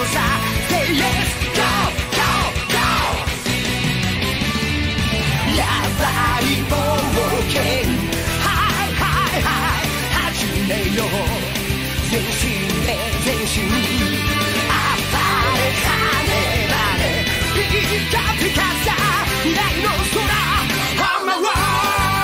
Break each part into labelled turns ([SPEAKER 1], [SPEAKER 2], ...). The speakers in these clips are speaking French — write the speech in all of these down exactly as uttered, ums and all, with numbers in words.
[SPEAKER 1] こさ Say yes go go go やばい冒険はいはいはい始めよう全身で全身あばれ跳ねられピカピカさ未来の空 On my road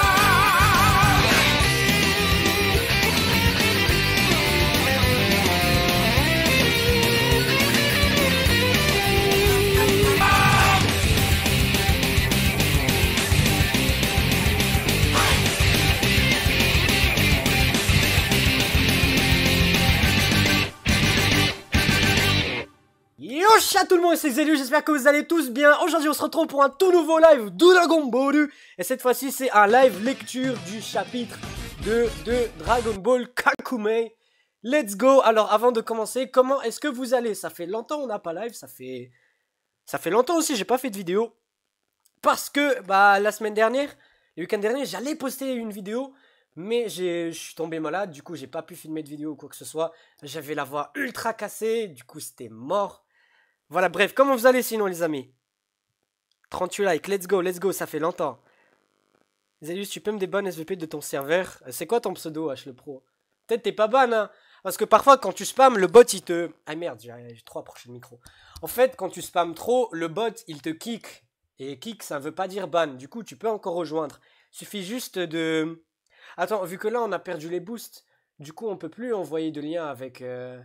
[SPEAKER 2] Ciao tout le monde, c'est Xelius, j'espère que vous allez tous bien. Aujourd'hui on se retrouve pour un tout nouveau live de Dragon Ball. Et cette fois-ci c'est un live lecture du chapitre deux de Dragon Ball Kakumei. Let's go. Alors avant de commencer, comment est-ce que vous allez? Ça fait longtemps on n'a pas live, ça fait... Ça fait longtemps aussi j'ai pas fait de vidéo. Parce que bah la semaine dernière, le week-end dernier, j'allais poster une vidéo. Mais je suis tombé malade, du coup j'ai pas pu filmer de vidéo ou quoi que ce soit. J'avais la voix ultra cassée, du coup c'était mort. Voilà, bref, comment vous allez sinon les amis? trente-huit likes, let's go, let's go, ça fait longtemps. Xelius, tu peux me déban S V P de ton serveur? C'est quoi ton pseudo, H le pro? Peut-être t'es pas ban, hein? Parce que parfois, quand tu spams, le bot, il te... Ah merde, j'ai trop approché le micro. En fait, quand tu spams trop, le bot, il te kick. Et kick, ça ne veut pas dire ban. Du coup, tu peux encore rejoindre. Suffit juste de... Attends, vu que là, on a perdu les boosts, du coup, on peut plus envoyer de lien avec... Euh...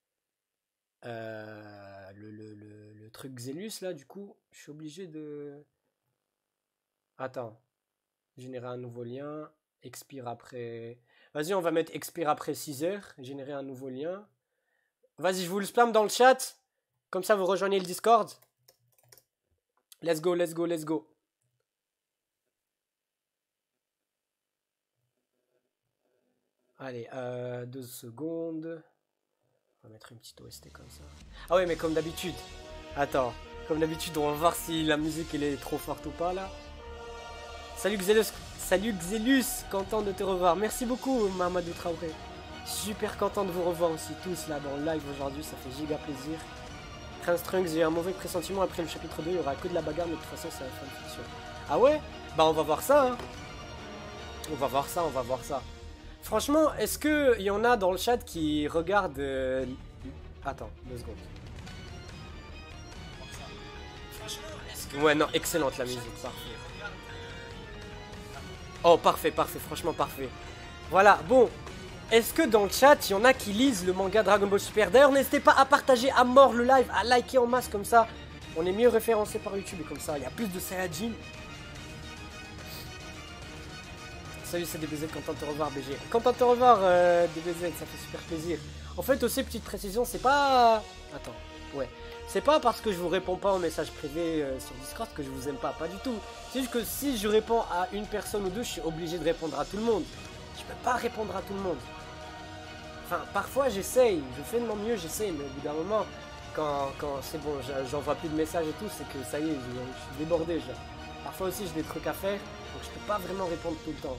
[SPEAKER 2] Euh, le, le, le, le truc Xelius là, du coup, je suis obligé de... Attends. Générer un nouveau lien. Expire après... Vas-y, on va mettre expire après six heures. Générer un nouveau lien. Vas-y, je vous le spam dans le chat. Comme ça, vous rejoignez le Discord. Let's go, let's go, let's go. Allez, euh, deux secondes. On va mettre une petite O S T comme ça. Ah ouais, mais comme d'habitude. Attends, comme d'habitude, on va voir si la musique elle est trop forte ou pas là. Salut Xelius, salut Xelius, content de te revoir. Merci beaucoup Mamadou Traoré. Super content de vous revoir aussi tous là dans le live aujourd'hui, ça fait giga plaisir. Prince Trunks, j'ai un mauvais pressentiment après le chapitre deux, il y aura que de la bagarre, mais de toute façon c'est la fanfiction. Ah ouais? Bah on va voir ça hein. On va voir ça, on va voir ça. Franchement, est-ce qu'il y en a dans le chat qui regardent... Euh... Attends, deux secondes. Ouais, non, excellente la musique, parfait. Oh, parfait, parfait, franchement parfait. Voilà, bon. Est-ce que dans le chat, il y en a qui lisent le manga Dragon Ball Super? D'ailleurs, n'hésitez pas à partager à mort le live, à liker en masse, comme ça. On est mieux référencé par YouTube et comme ça, il y a plus de Saiyajin. Salut, c'est D B Z, content de te revoir B G. Content de te revoir euh, D B Z, ça fait super plaisir. En fait aussi, petite précision, c'est pas... Attends, ouais. C'est pas parce que je vous réponds pas en message privé euh, sur Discord que je vous aime pas, pas du tout. C'est juste que si je réponds à une personne ou deux, je suis obligé de répondre à tout le monde. Je peux pas répondre à tout le monde. Enfin, parfois j'essaye, je fais de mon mieux, j'essaye, mais au bout d'un moment, quand, quand c'est bon, j'envoie plus de messages et tout, c'est que ça y est, je, je suis débordé. Genre. Parfois aussi, j'ai des trucs à faire, donc je peux pas vraiment répondre tout le temps.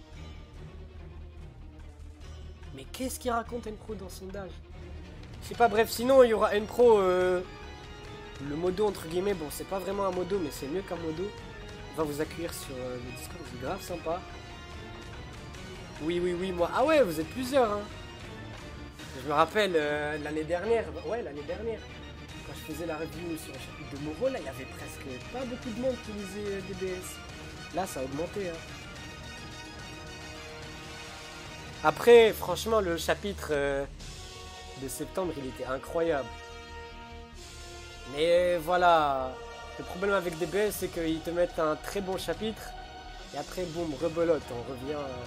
[SPEAKER 2] Mais qu'est-ce qu'il raconte N-Pro dans son sondage? Je sais pas, bref, sinon il y aura N-Pro, euh, le modo entre guillemets, bon c'est pas vraiment un modo, mais c'est mieux qu'un modo. On va vous accueillir sur euh, le Discord, c'est grave sympa. Oui, oui, oui, moi, ah ouais, vous êtes plusieurs, hein. Je me rappelle, euh, l'année dernière, ouais, l'année dernière, quand je faisais la review sur le chapitre de Moro, là, il y avait presque pas beaucoup de monde qui lisait euh, D B S. Là, ça a augmenté, hein. Après, franchement, le chapitre euh, de septembre, il était incroyable. Mais voilà, le problème avec D B S, c'est qu'ils te mettent un très bon chapitre, et après, boum, rebelote, on revient... Euh...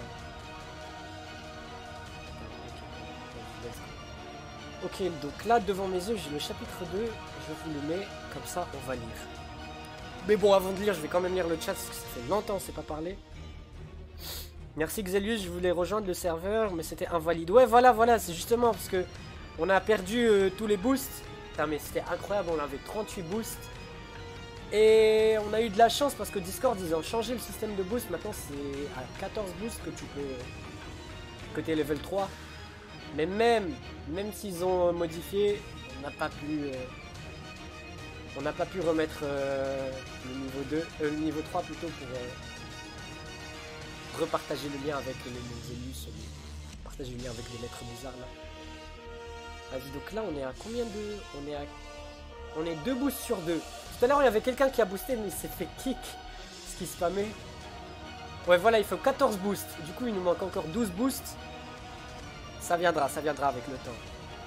[SPEAKER 2] Ok, donc là, devant mes yeux, j'ai le chapitre deux, je vous le mets, comme ça, on va lire. Mais bon, avant de lire, je vais quand même lire le chat, parce que ça fait longtemps, on ne s'est pas parlé. Merci Xelius, je voulais rejoindre le serveur, mais c'était invalide. Ouais, voilà, voilà, c'est justement parce que on a perdu euh, tous les boosts. Putain, mais c'était incroyable, on avait trente-huit boosts. Et on a eu de la chance parce que Discord, ils ont changé le système de boost. Maintenant, c'est à quatorze boosts que tu peux... que t'es level trois. Mais même, même s'ils ont modifié, n'a pas pu... Euh, on n'a pas pu remettre euh, le niveau deux, euh, le niveau trois plutôt pour euh, repartager le lien avec les, les élus, euh, partager le lien avec les maîtres bizarres là. Vas-y, donc là on est à combien de... On est à... On est deux boosts sur deux. Tout à l'heure il y avait quelqu'un qui a boosté mais il s'est fait kick. Ce qui spammait. Ouais voilà, il faut quatorze boosts. Du coup il nous manque encore douze boosts. Ça viendra, ça viendra avec le temps.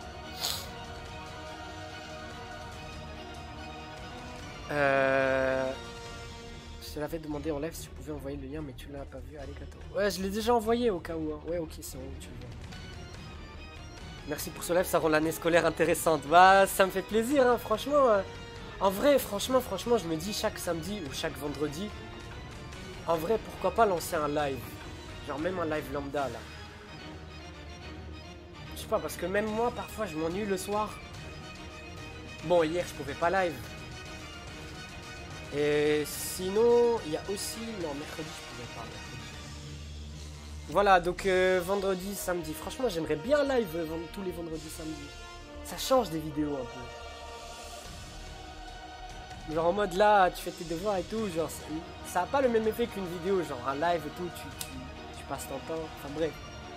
[SPEAKER 2] Euh... Je te l'avais demandé en live si tu pouvais envoyer le lien, mais tu l'as pas vu. Allez, Kato. Ouais, je l'ai déjà envoyé au cas où. Hein. Ouais, ok, c'est bon, tu le vois. Merci pour ce live, ça rend l'année scolaire intéressante. Bah, ça me fait plaisir, hein, franchement. Euh... En vrai, franchement, franchement, je me dis chaque samedi ou chaque vendredi, en vrai, pourquoi pas lancer un live. Genre même un live lambda, là. Je sais pas, parce que même moi, parfois, je m'ennuie le soir. Bon, hier, je pouvais pas live. Et sinon, il y a aussi... Non, mercredi, je pouvais pas. Mercredi. Voilà, donc euh, vendredi, samedi. Franchement, j'aimerais bien live euh, tous les vendredis, samedi. Ça change des vidéos un peu. Genre en mode là, tu fais tes devoirs et tout. Genre, ça n'a pas le même effet qu'une vidéo. Genre un live et tout, tu, tu, tu passes ton temps. Enfin bref.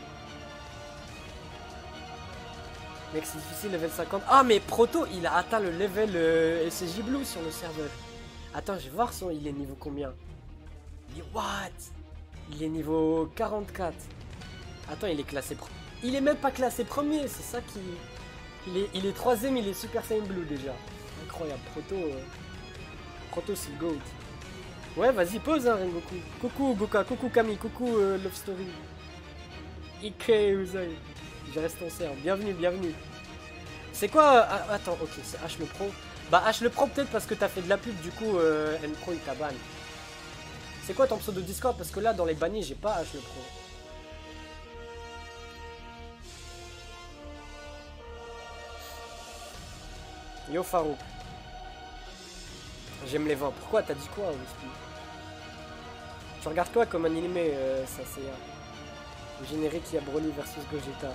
[SPEAKER 2] Mec, c'est difficile, level cinquante. Ah, mais Proto, il a atteint le level euh, S C J Blue sur le serveur. Attends, je vais voir son... Il est niveau combien? Il est what? Il est niveau quarante-quatre. Attends, il est classé... Pro... Il est même pas classé premier, c'est ça qui... Il est, il est troisième, il est Super Saiyan Blue déjà. Incroyable, Proto... Euh... Proto, c'est le GOAT. Ouais, vas-y, pose, hein, Rengoku. Coucou, Goka, coucou, Kami, coucou, euh, Love Story. Ike, Uzai. Je reste en serre. Bienvenue, bienvenue. C'est quoi... Euh... Attends, ok, c'est H le Pro. Bah H le Pro peut-être parce que t'as fait de la pub, du coup euh, N Pro il t'a ban. C'est quoi ton pseudo Discord? Parce que là dans les bannis j'ai pas H le Pro. Yo Farouk. J'aime les vents. Pourquoi? T'as dit quoi Whisky? Tu regardes quoi comme animé euh, ça c'est euh, le générique qui a Broly versus Gogeta.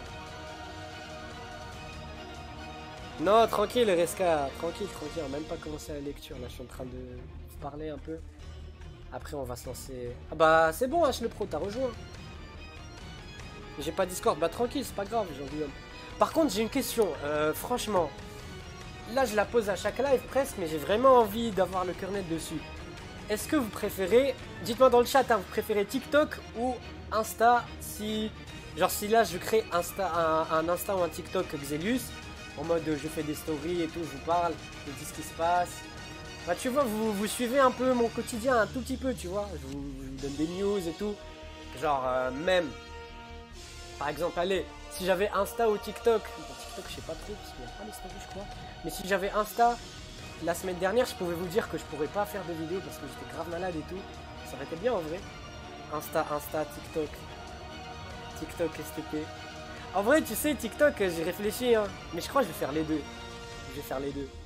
[SPEAKER 2] Non, tranquille, Reska, tranquille, tranquille, on n'a même pas commencé la lecture, là je suis en train de parler un peu. Après on va se lancer... Ah bah c'est bon H le Pro, t'as rejoint. J'ai pas Discord, bah tranquille, c'est pas grave, Jean-Guillaume. Par contre j'ai une question, euh, franchement, là je la pose à chaque live presque, mais j'ai vraiment envie d'avoir le cœur net dessus. Est-ce que vous préférez, dites-moi dans le chat, hein, vous préférez TikTok ou Insta si... Genre si là je crée Insta, un, un Insta ou un TikTok Xelius, en mode je fais des stories et tout, je vous parle, je vous dis ce qui se passe. Bah tu vois, vous, vous suivez un peu mon quotidien un tout petit peu, tu vois. Je vous, je vous donne des news et tout. Genre euh, même, par exemple, allez, si j'avais Insta ou TikTok, bon, TikTok je sais pas trop parce qu'il n'y a pas les stories je crois. Mais si j'avais Insta, la semaine dernière je pouvais vous dire que je pourrais pas faire de vidéo parce que j'étais grave malade et tout. Ça aurait été bien en vrai. Insta, Insta, TikTok. TikTok S T P. En vrai, tu sais, TikTok, j'ai réfléchi, hein. Mais je crois que je vais faire les deux. Je vais faire les deux.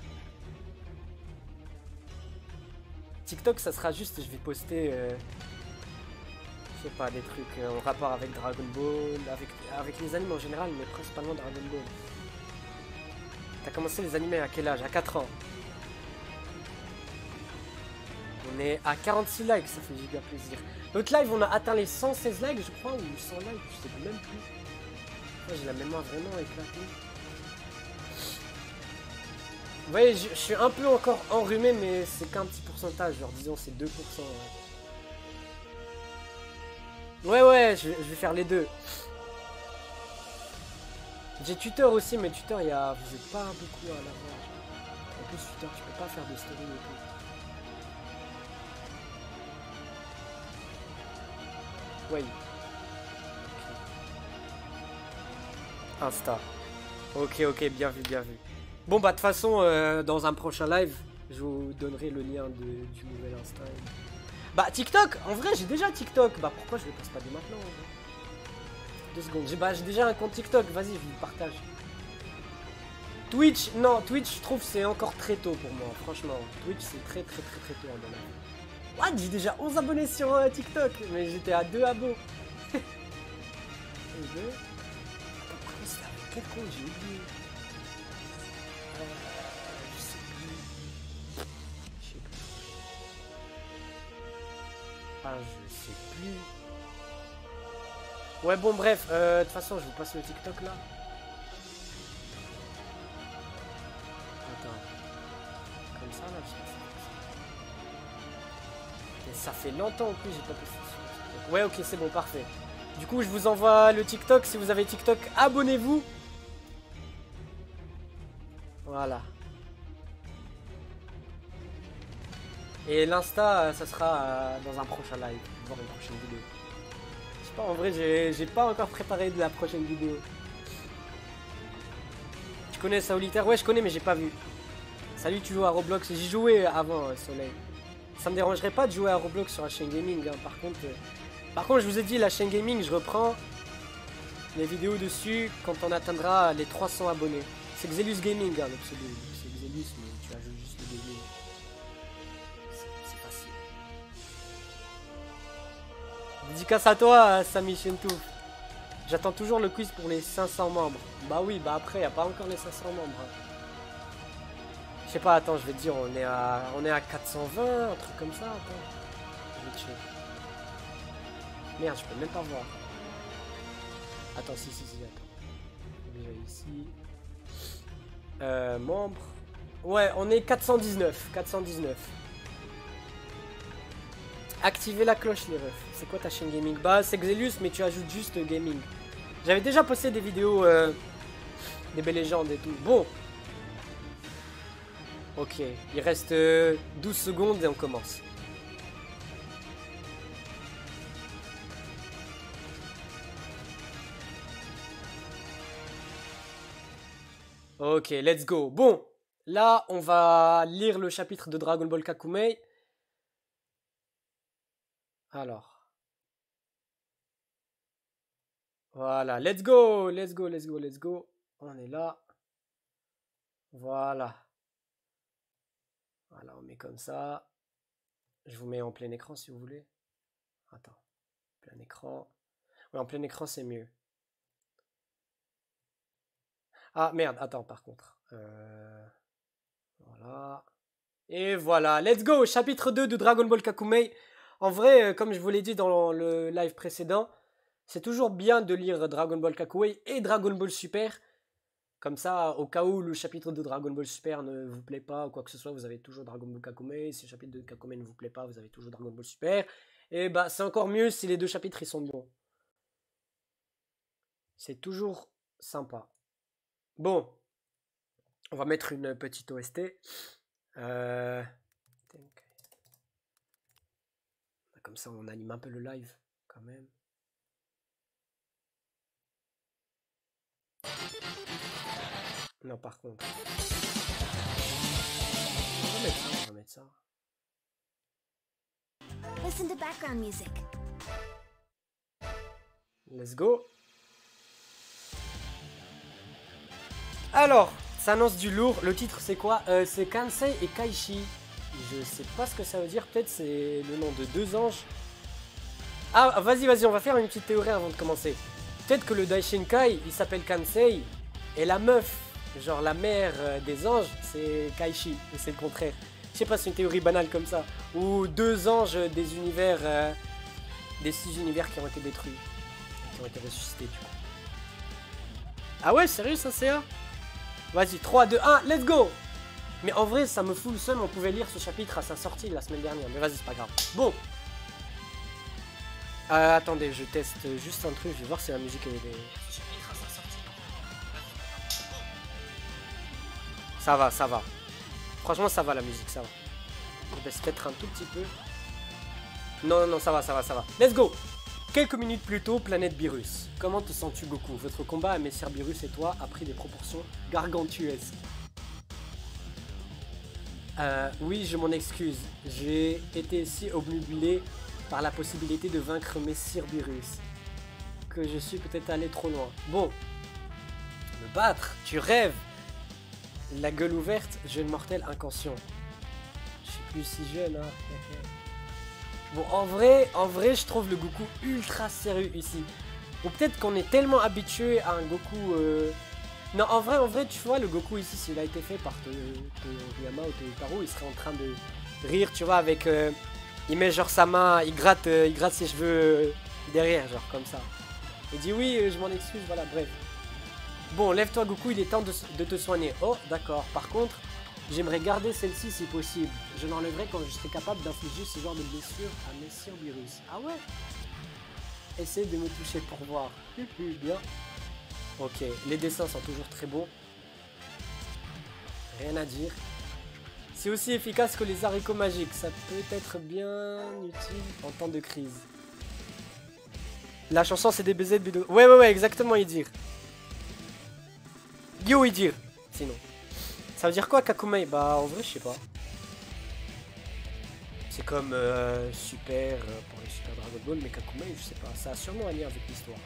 [SPEAKER 2] TikTok, ça sera juste, je vais poster, euh, je sais pas, des trucs euh, en rapport avec Dragon Ball, avec, avec les animes en général, mais principalement Dragon Ball. T'as commencé les animés à quel âge? À quatre ans. On est à quarante-six likes, ça fait giga plaisir. L'autre live, on a atteint les cent seize likes, je crois, ou cent likes, je sais même plus. J'ai la mémoire vraiment éclatée. Vous voyez, je, je suis un peu encore enrhumé, mais c'est qu'un petit pourcentage. Genre, disons, c'est deux pour cent. Ouais, ouais, ouais je, je vais faire les deux. J'ai Twitter aussi, mais Twitter, il y a... vous n'êtes pas beaucoup à l'avoir. En plus, Twitter, tu peux pas faire de story et tout. Ouais. Insta. Ok, ok, bien vu, bien vu. Bon, bah, de toute façon, euh, dans un prochain live, je vous donnerai le lien de, du nouvel Insta. Bah, TikTok, en vrai, j'ai déjà TikTok. Bah, pourquoi je le passe pas dès maintenant? Deux secondes. J'ai bah, j'ai déjà un compte TikTok, vas-y, je vous le partage. Twitch, non, Twitch, je trouve c'est encore très tôt pour moi, franchement. Twitch, c'est très, très, très, très tôt à mon avis. What? J'ai déjà onze abonnés sur euh, TikTok, mais j'étais à deux abos. Et deux. Quel compte j'ai oublié? Ah, je sais plus. Ouais, bon, bref. Euh, de toute façon, je vous passe le TikTok là. Attends. Comme ça, là, je sais pas. Et ça fait longtemps en plus, j'ai pas posté sur TikTok. Ouais, ok, c'est bon, parfait. Du coup, je vous envoie le TikTok. Si vous avez TikTok, abonnez-vous. Voilà. Et l'Insta, ça sera euh, dans un prochain live, voire une prochaine vidéo. Je sais pas, en vrai, j'ai pas encore préparé de la prochaine vidéo. Tu connais Solitaire? Ouais, je connais, mais j'ai pas vu. Salut, tu joues à Roblox? J'y jouais avant, euh, Soleil. Ça me dérangerait pas de jouer à Roblox sur la chaîne gaming. Hein. Par contre, euh... par contre, je vous ai dit, la chaîne gaming, je reprends les vidéos dessus quand on atteindra les trois cents abonnés. C'est Xelus Gaming, hein, le pseudo. C'est Xelus, mais tu ajoutes juste le gaming. C'est facile. Dédicace à toi, Sami Shentouf. J'attends toujours le quiz pour les cinq cents membres. Bah oui, bah après, il n'y a pas encore les cinq cents membres. Hein. Je sais pas, attends, je vais te dire, on est à, on est à quatre cent vingt, un truc comme ça. Attends. Je vais te checker. Merde, je peux même pas voir. Attends, si, si, si, attends. Déjà ici. Euh, membres. Ouais, on est quatre cent dix-neuf. quatre cent dix-neuf. Activez la cloche, les refs. C'est quoi ta chaîne gaming? Bah, c'est Xelus, mais tu ajoutes juste gaming. J'avais déjà posté des vidéos euh, des belles légendes et tout. Bon. Ok, il reste euh, douze secondes et on commence. Ok, let's go. Bon, là, on va lire le chapitre de Dragon Ball Kakumei. Alors. Voilà, let's go, let's go, let's go, let's go. On est là. Voilà. Voilà, on met comme ça. Je vous mets en plein écran si vous voulez. Attends. Plein écran. Ouais, en plein écran, c'est mieux. Ah, merde, attends, par contre. Euh... Voilà. Et voilà, let's go. Chapitre deux de Dragon Ball Kakumei. En vrai, comme je vous l'ai dit dans le live précédent, c'est toujours bien de lire Dragon Ball Kakumei et Dragon Ball Super. Comme ça, au cas où le chapitre de Dragon Ball Super ne vous plaît pas ou quoi que ce soit, vous avez toujours Dragon Ball Kakumei. Si le chapitre de Kakumei ne vous plaît pas, vous avez toujours Dragon Ball Super. Et bah, c'est encore mieux si les deux chapitres ils sont bons. C'est toujours sympa. Bon, on va mettre une petite O S T. Euh... Comme ça, on anime un peu le live quand même. Non, par contre. On va mettre ça, on va mettre ça.
[SPEAKER 3] Listen to background music.
[SPEAKER 2] Let's go. Alors, ça annonce du lourd. Le titre, c'est quoi? euh, C'est Kansei et Kaishi. Je sais pas ce que ça veut dire. Peut-être c'est le nom de deux anges. Ah, vas-y, vas-y, on va faire une petite théorie avant de commencer. Peut-être que le Daishinkai, il s'appelle Kansei. Et la meuf, genre la mère des anges, c'est Kaishi. Et c'est le contraire. Je sais pas, c'est une théorie banale comme ça. Ou deux anges des univers... Euh, des six univers qui ont été détruits. Qui ont été ressuscités, du coup. Ah ouais, sérieux, ça c'est un? Vas-y, trois, deux, un, let's go! Mais en vrai, ça me fout le seum, on pouvait lire ce chapitre à sa sortie la semaine dernière. Mais vas-y, c'est pas grave. Bon. Euh, attendez, je teste juste un truc, je vais voir si la musique elle est... Ça va, ça va. Franchement, ça va la musique, ça va. Je baisse peut-être un tout petit peu. Non, non, non, ça va, ça va, ça va. Let's go! Quelques minutes plus tôt, planète Beerus. Comment te sens-tu, Goku? Votre combat à Messire Beerus et toi a pris des proportions gargantuesques. Euh, oui, je m'en excuse. J'ai été si obnubilé par la possibilité de vaincre Messire Beerus que je suis peut-être allé trop loin. Bon, me battre, tu rêves. La gueule ouverte, jeune mortel inconscient. Je suis plus si jeune, hein. Bon, en vrai, en vrai, je trouve le Goku ultra sérieux ici. Ou peut-être qu'on est tellement habitué à un Goku... Euh... Non, en vrai, en vrai, tu vois, le Goku ici, s'il a été fait par Toriyama ou Toyotaro, il serait en train de rire, tu vois, avec... Euh... Il met genre sa main, il gratte, euh, il gratte ses cheveux euh, derrière, genre comme ça. Il dit oui, euh, je m'en excuse, voilà, bref. Bon, lève-toi Goku, il est temps de, de te soigner. Oh, d'accord. Par contre, j'aimerais garder celle-ci si possible. Je l'enlèverai quand je serai capable d'infliger ce genre de blessure à Messire Beerus. Ah ouais? Essaye de me toucher pour voir. Bien. Ok, les dessins sont toujours très beaux. Rien à dire. C'est aussi efficace que les haricots magiques. Ça peut être bien utile en temps de crise. La chanson c'est des baisers de bidou. Ouais, ouais, ouais, exactement, Idir. Yo, Idir. Sinon. Ça veut dire quoi, Kakumei? Bah, en vrai, je sais pas. C'est comme euh, Super euh, pour les Super Dragon Ball, mais Kakumei, je sais pas. Ça a sûrement un lien avec l'histoire.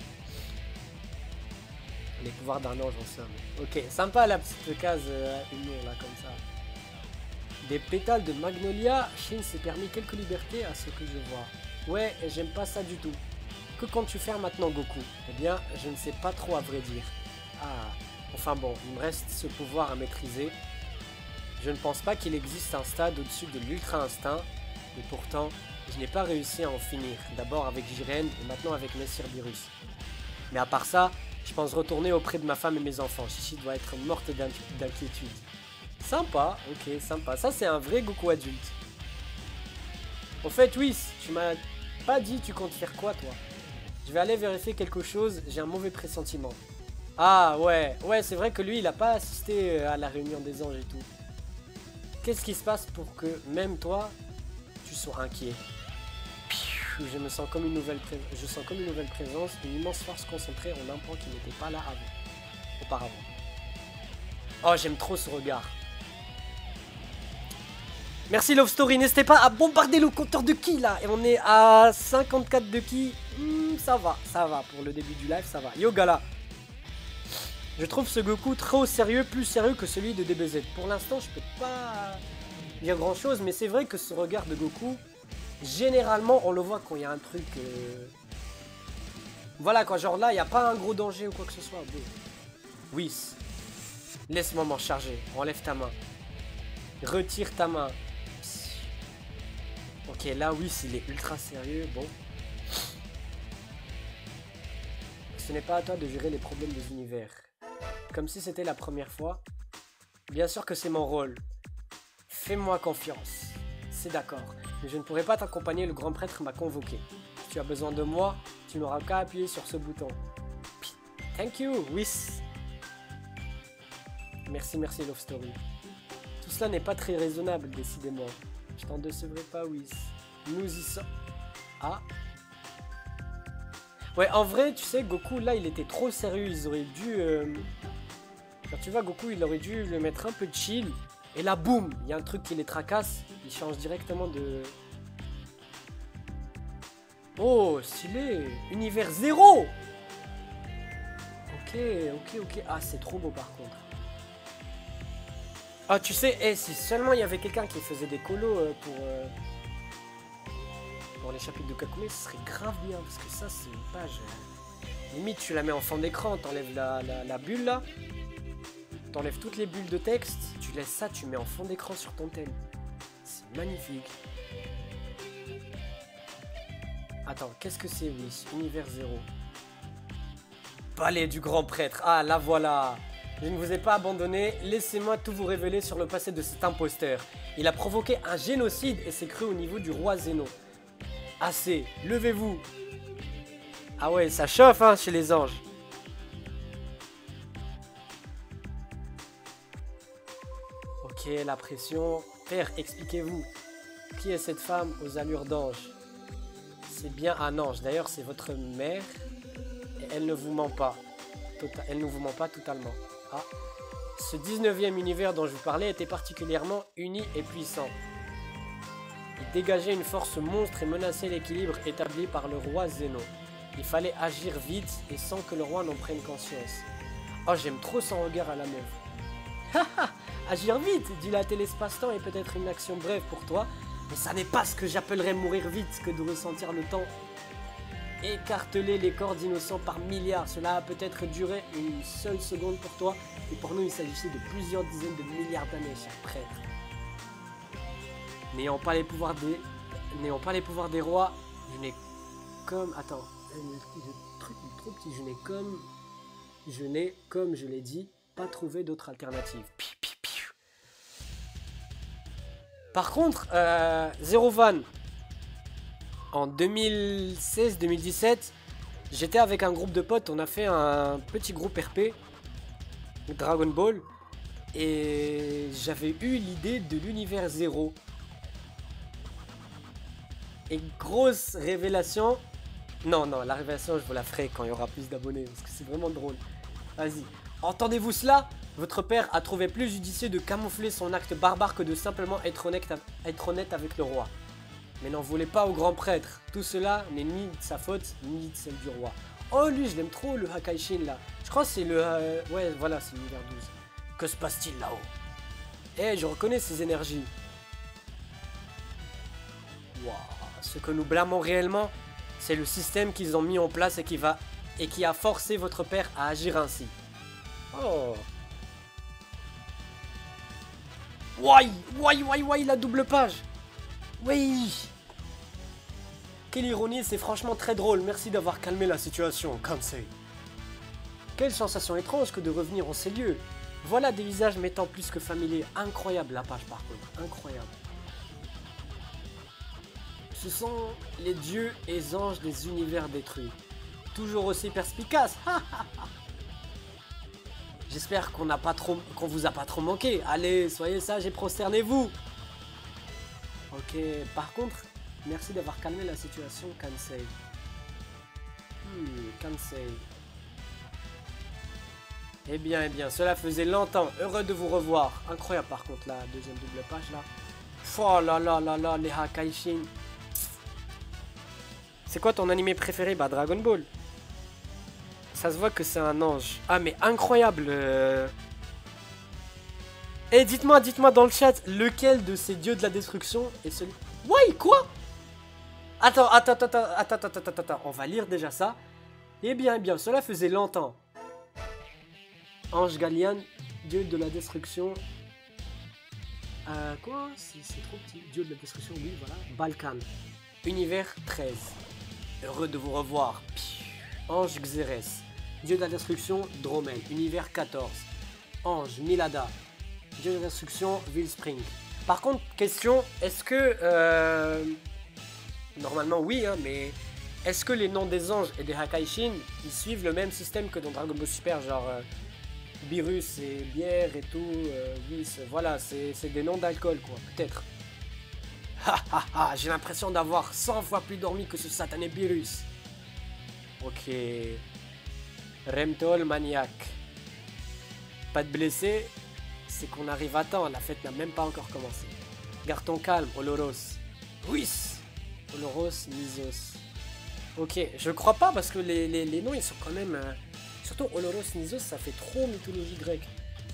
[SPEAKER 2] Les pouvoirs d'un ange en somme. Ok, sympa la petite case euh, humour là, comme ça. Des pétales de magnolia, Shin s'est permis quelques libertés à ce que je vois. Ouais, et j'aime pas ça du tout. Que comptes-tu faire maintenant, Goku? Eh bien, je ne sais pas trop à vrai dire. Ah, enfin bon, il me reste ce pouvoir à maîtriser. Je ne pense pas qu'il existe un stade au-dessus de l'ultra instinct, et pourtant, je n'ai pas réussi à en finir. D'abord avec Jiren et maintenant avec Messire Beerus. Mais à part ça, je pense retourner auprès de ma femme et mes enfants. Chichi doit être morte d'inquiétude. Sympa, ok, sympa. Ça, c'est un vrai Goku adulte. Au fait, Whis, tu m'as pas dit tu comptes faire quoi, toi? Je vais aller vérifier quelque chose, j'ai un mauvais pressentiment. Ah, ouais, ouais, c'est vrai que lui, il a pas assisté à la réunion des anges et tout. Qu'est-ce qui se passe pour que, même toi, tu sois inquiet? Je me sens comme une nouvelle pré... je sens comme une nouvelle présence, une immense force concentrée en un point qui n'était pas là avant, auparavant. Oh, j'aime trop ce regard. Merci Love Story, n'hésitez pas à bombarder le compteur de ki là. Et on est à cinquante-quatre de ki. Hmm, ça va, ça va. Pour le début du live, ça va. Yo Gala. Je trouve ce Goku trop sérieux, plus sérieux que celui de D B Z. Pour l'instant, je peux pas dire grand chose, mais c'est vrai que ce regard de Goku, généralement, on le voit quand il y a un truc... Euh... Voilà quoi, genre là, il n'y a pas un gros danger ou quoi que ce soit. Bon. Whis, laisse-moi m'en charger. Enlève ta main. Retire ta main. Ok, là, Whis, il est ultra sérieux. Bon. Ce n'est pas à toi de gérer les problèmes des univers. Comme si c'était la première fois. Bien sûr que c'est mon rôle. Fais-moi confiance. C'est d'accord. Mais je ne pourrai pas t'accompagner, le grand prêtre m'a convoqué. Si tu as besoin de moi, tu n'auras qu'à appuyer sur ce bouton. Thank you, Whis. Merci, merci, Love Story. Tout cela n'est pas très raisonnable, décidément. Je t'en décevrai pas, Whis. Nous y sommes. Ah. Ouais, en vrai, tu sais, Goku, là, il était trop sérieux. Ils auraient dû... Euh... Quand tu vois, Goku, il aurait dû le mettre un peu chill. Et là, boum, il y a un truc qui les tracasse. Il change directement de... Oh, stylé. Univers zéro. Ok, ok, ok. Ah, c'est trop beau, par contre. Ah, tu sais, eh, si seulement il y avait quelqu'un qui faisait des colos euh, pour... Euh... Pour les chapitres de Kakumei, ce serait grave bien, parce que ça, c'est une page... Euh... Limite, tu la mets en fond d'écran, t'enlèves la, la, la bulle, là. T'enlèves toutes les bulles de texte, tu laisses ça, tu mets en fond d'écran sur ton thème. C'est magnifique. Attends, qu'est-ce que c'est, oui, Univers zéro. Palais du grand prêtre. Ah, là voilà. Je ne vous ai pas abandonné. Laissez-moi tout vous révéler sur le passé de cet imposteur. Il a provoqué un génocide et s'est cru au niveau du roi Zeno. Assez, levez-vous. Ah ouais, ça chauffe hein, chez les anges. Ok, la pression. Père, expliquez-vous. Qui est cette femme aux allures d'ange? C'est bien un ange. D'ailleurs, c'est votre mère. Et elle ne vous ment pas. Tota- elle ne vous ment pas totalement. Ah. Ce dix-neuvième univers dont je vous parlais était particulièrement uni et puissant. Il dégageait une force monstre et menaçait l'équilibre établi par le roi Zeno. Il fallait agir vite et sans que le roi n'en prenne conscience. Oh, j'aime trop son regard à la meuf. Haha, agir vite, dit la télespace-temps est peut-être une action brève pour toi, mais ça n'est pas ce que j'appellerais mourir vite que de ressentir le temps. Écarteler les corps d'innocents par milliards, cela a peut-être duré une seule seconde pour toi, et pour nous il s'agissait de plusieurs dizaines de milliards d'années, cher prêtre. N'ayant pas les pouvoirs des N'ayant pas les pouvoirs des rois, je n'ai comme... Attends, le, le truc est trop petit. Je n'ai comme... Je n'ai, comme je l'ai dit, pas trouvé d'autre alternative. Pi, pi, pi. Par contre, euh, Zero Van, en deux mille seize deux mille dix-sept, j'étais avec un groupe de potes, on a fait un petit groupe R P, Dragon Ball, et j'avais eu l'idée de l'univers Zéro. Et grosse révélation, non, non, la révélation, je vous la ferai quand il y aura plus d'abonnés, parce que c'est vraiment drôle. Vas-y, entendez-vous cela? Votre père a trouvé plus judicieux de camoufler son acte barbare que de simplement être honnête, être honnête avec le roi. Mais n'en voulez pas au grand prêtre. Tout cela n'est ni de sa faute, ni de celle du roi. Oh, lui, je l'aime trop, le Hakaishin, là. Je crois que c'est le... Euh, ouais, voilà, c'est l'univers douze. Que se passe-t-il là-haut? Eh, je reconnais ces énergies. Waouh. Ce que nous blâmons réellement, c'est le système qu'ils ont mis en place et qui, va, et qui a forcé votre père à agir ainsi. Oh. Ouaille, ouaille, ouaille, ouaille, la double page. Oui. Quelle ironie, c'est franchement très drôle. Merci d'avoir calmé la situation, Kansei. Quelle sensation étrange que de revenir en ces lieux. Voilà des visages m'étant plus que familiers. Incroyable la page par contre, incroyable. Ce sont les dieux et anges des univers détruits. Toujours aussi perspicaces. J'espère qu'on n'a pas trop, qu'on vous a pas trop manqué. Allez, soyez sages et prosternez-vous. Ok, par contre, merci d'avoir calmé la situation, Kansei. Hmm, Kansei. Eh bien, eh bien, cela faisait longtemps. Heureux de vous revoir. Incroyable, par contre, la deuxième double page, là. Oh là là là là, les Hakaishin. C'est quoi ton animé préféré? Bah, Dragon Ball. Ça se voit que c'est un ange. Ah, mais incroyable. Euh... Et dites-moi, dites-moi dans le chat, lequel de ces dieux de la destruction est celui... Ouais, quoi? Attends, attends, attends, attends, attends, attends, attends, on va lire déjà ça. Eh bien, eh bien, cela faisait longtemps. Ange Gallian, dieu de la destruction. Euh, quoi? C'est trop petit. Dieu de la destruction, oui, voilà. Balkan. Univers treize. Heureux de vous revoir. Ange Xerès. Dieu de la destruction, Dromel. Univers quatorze. Ange Milada. Dieu de la destruction, Villespring. Par contre, question, est-ce que... Euh... Normalement, oui, hein, mais... Est-ce que les noms des anges et des Hakaishin, ils suivent le même système que dans Dragon Ball Super, genre... Euh... Beerus et bière et tout, euh, Whis, voilà, c'est des noms d'alcool, quoi, peut-être. Ha ha ha, j'ai l'impression d'avoir cent fois plus dormi que ce satané Beerus. Ok. Remtol maniaque. Pas de blessés, c'est qu'on arrive à temps, la fête n'a même pas encore commencé. Garde ton calme, Oloros. Whis. Oloros, Nizos. Ok, je crois pas parce que les, les, les noms ils sont quand même... Euh... Surtout Oloros, Nizos, ça fait trop mythologie grecque.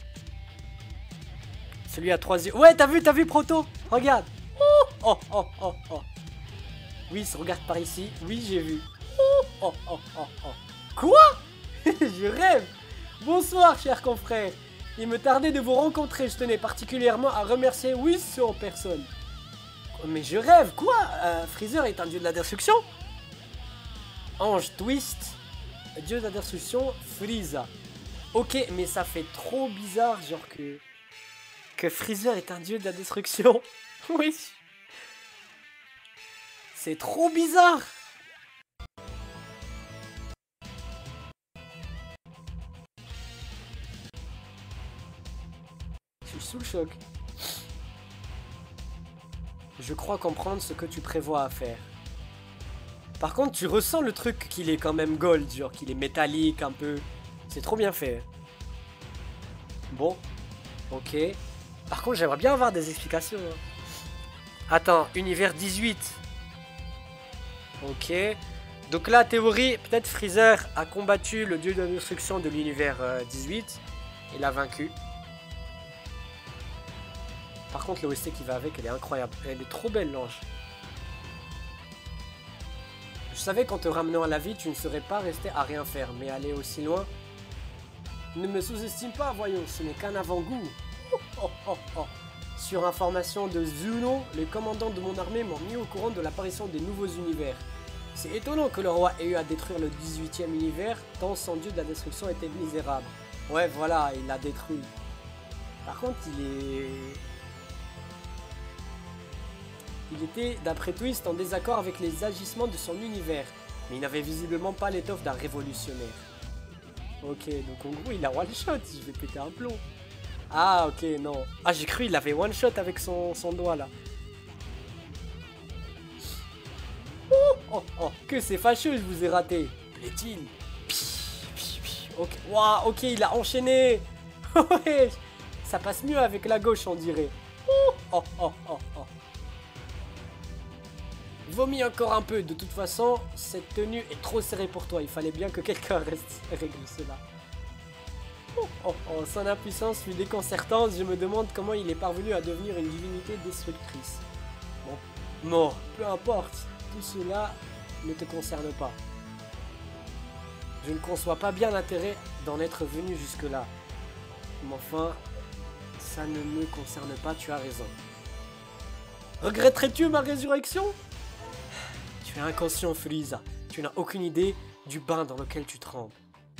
[SPEAKER 2] Celui à trois yeux. Ouais, t'as vu, t'as vu Proto? Regarde. Oh, oh, oh, oh, oh. Oui, regarde par ici. Oui, j'ai vu. Oh, oh, oh, oh, oh. Quoi? Je rêve. Bonsoir, chers confrères. Il me tardait de vous rencontrer. Je tenais particulièrement à remercier Whis en personne. Mais je rêve. Quoi? euh, Freezer est un dieu de la destruction? Ange Twist. Dieu de la destruction, Frieza. Ok, mais ça fait trop bizarre, genre que... Que Freezer est un dieu de la destruction. Oui. C'est trop bizarre. Je suis sous le choc. Je crois comprendre ce que tu prévois à faire. Par contre, tu ressens le truc qu'il est quand même gold, genre qu'il est métallique un peu. C'est trop bien fait. Bon, ok. Par contre, j'aimerais bien avoir des explications. Hein. Attends, univers dix-huit. Ok. Donc là, théorie, peut-être Freezer a combattu le dieu de la destruction de l'univers euh, dix-huit. Et l'a vaincu. Par contre, l'O S T qui va avec, elle est incroyable. Elle est trop belle, l'ange. Je savais qu'en te ramenant à la vie, tu ne serais pas resté à rien faire, mais aller aussi loin... Ne me sous-estime pas, voyons, ce n'est qu'un avant-goût. Oh, oh, oh, oh. Sur information de Zuno, les commandants de mon armée m'ont mis au courant de l'apparition des nouveaux univers. C'est étonnant que le roi ait eu à détruire le dix-huitième univers, tant son dieu de la destruction était misérable. Ouais, voilà, il l'a détruit. Par contre, il est... Il était, d'après Twist, en désaccord avec les agissements de son univers, mais il n'avait visiblement pas l'étoffe d'un révolutionnaire. Ok, donc en gros, il a one-shot, je vais péter un plomb. Ah, ok, non. Ah, j'ai cru il avait one-shot avec son, son doigt, là. Oh, oh, oh, que c'est fâcheux, je vous ai raté. Plaît-il? Ok, waouh, ok, il a enchaîné. Ouais, ça passe mieux avec la gauche, on dirait. Oh, oh, oh, oh, oh. Vomis encore un peu, de toute façon, cette tenue est trop serrée pour toi. Il fallait bien que quelqu'un reste règle cela. Oh, oh, oh, son impuissance fut déconcertante. Je me demande comment il est parvenu à devenir une divinité destructrice. Bon, non, peu importe. Tout cela ne te concerne pas. Je ne conçois pas bien l'intérêt d'en être venu jusque-là. Mais enfin, ça ne me concerne pas, tu as raison. Regretterais-tu ma résurrection? Tu es inconscient, Frieza. Tu n'as aucune idée du bain dans lequel tu trempes.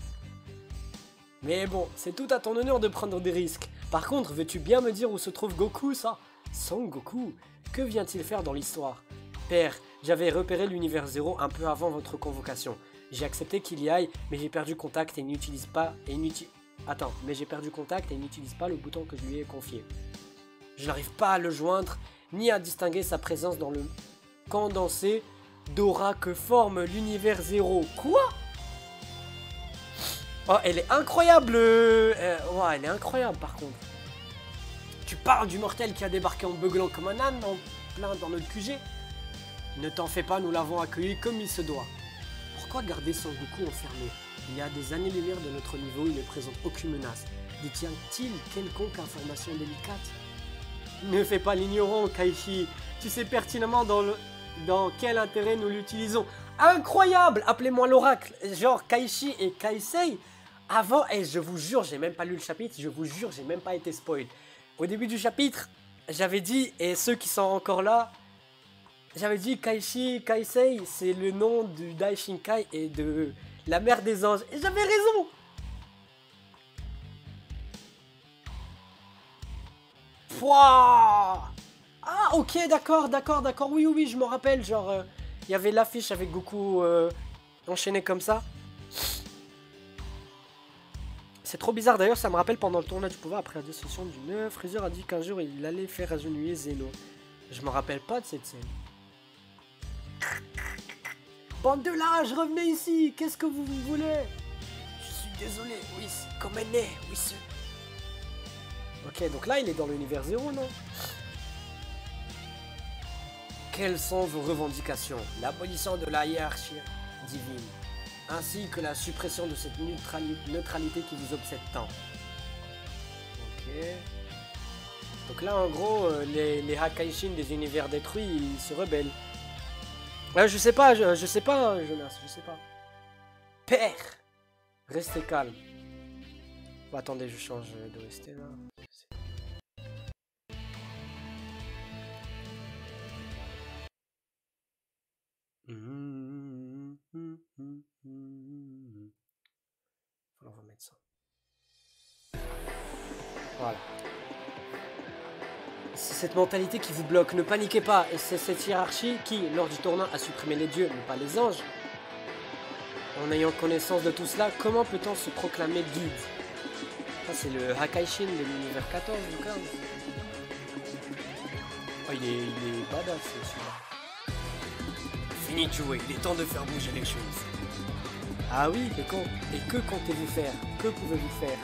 [SPEAKER 2] Mais bon, c'est tout à ton honneur de prendre des risques. Par contre, veux-tu bien me dire où se trouve Goku, ça? Son Goku? Que vient-il faire dans l'histoire? Père, j'avais repéré l'univers zéro un peu avant votre convocation. J'ai accepté qu'il y aille, mais j'ai perdu contact et n'utilise pas... Et n'utilise... Attends, mais j'ai perdu contact et n'utilise pas le bouton que je lui ai confié. Je n'arrive pas à le joindre, ni à distinguer sa présence dans le condensé d'aura que forme l'univers zéro. Quoi? Oh, elle est incroyable. Euh, ouais, elle est incroyable par contre. Tu parles du mortel qui a débarqué en beuglant comme un âne en plein dans notre Q G? Ne t'en fais pas, nous l'avons accueilli comme il se doit. Pourquoi garder Son Goku enfermé? Il y a des années-lumière de notre niveau, il ne présente aucune menace. Détient-il quelconque information délicate? Ne fais pas l'ignorant, Kaishi. Tu sais pertinemment dans, le... dans quel intérêt nous l'utilisons. Incroyable! Appelez-moi l'oracle. Genre Kaishi et Kaisei. Avant, et je vous jure, j'ai même pas lu le chapitre, je vous jure, j'ai même pas été spoil. Au début du chapitre, j'avais dit, et ceux qui sont encore là, j'avais dit Kaishi Kaisei, c'est le nom du Daishinkai et de la mère des anges. Et j'avais raison! Pouah! Ah, ok, d'accord, d'accord, d'accord. Oui, oui, oui, je me rappelle. Genre, il euh, y avait l'affiche avec Goku euh, enchaîné comme ça. C'est trop bizarre. D'ailleurs, ça me rappelle pendant le tournoi du pouvoir, après la destruction du neuf, Freezer a dit qu'un jour il allait faire agenouiller Zeno. Je me rappelle pas de cette scène. Bande de lâches, revenez ici. Qu'est-ce que vous voulez? Je suis désolé, oui, comme elle est, oui, c'est... Ok, donc là, il est dans l'univers zéro, non? Quelles sont vos revendications? L'abolition de la hiérarchie divine, ainsi que la suppression de cette neutrali neutralité qui vous obsède tant. Ok. Donc là, en gros, euh, les, les Hakaishin des univers détruits, ils se rebellent. Euh, je sais pas, je, je sais pas, hein, Jonas, je sais pas. Père! Restez calme. Bon, attendez, je change de O S T là. Mmh, mmh, mmh, mmh. On va mettre ça. Voilà. C'est cette mentalité qui vous bloque, ne paniquez pas. Et c'est cette hiérarchie qui, lors du tournoi, a supprimé les dieux, mais pas les anges. En ayant connaissance de tout cela, comment peut-on se proclamer guide? Ça, c'est le Hakaishin de l'univers quatorze ou quinze. Oh, il est, il est badass, celui-là. Fini de jouer, il est temps de faire bouger les choses. Ah oui, et, quand, et que comptez-vous faire? Que pouvez-vous faire?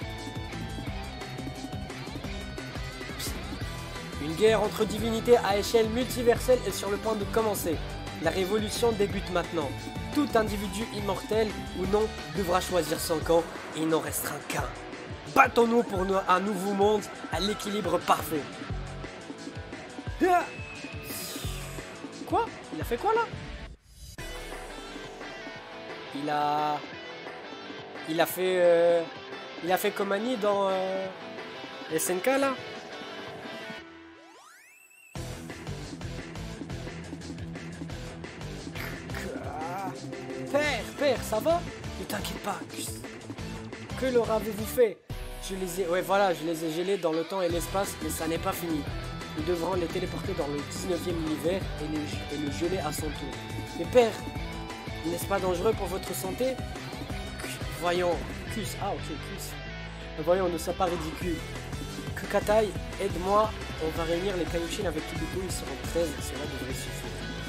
[SPEAKER 2] Une guerre entre divinités à échelle multiverselle est sur le point de commencer. La révolution débute maintenant. Tout individu immortel ou non devra choisir son camp et il n'en restera qu'un. Battons-nous pour un nouveau monde à l'équilibre parfait. Quoi? Il a fait quoi là? Il a... Il a fait... Euh... Il a fait comme Annie dans... Euh... S N K là? père, ça va? Ne t'inquiète pas. Que leur avez-vous fait? Je les ai... Ouais, voilà, je les ai gelés dans le temps et l'espace, mais ça n'est pas fini. Nous devrons les téléporter dans le dix-neuvième univers et, les... et le geler à son tour. Mais père, n'est-ce pas dangereux pour votre santé? Voyons, Cus, ah ok, Cus. Voyons, ne sois pas ridicule. Kukatai, aide-moi, on va réunir les Kaioshin avec Kibito, ils seront treize, cela devrait suffire.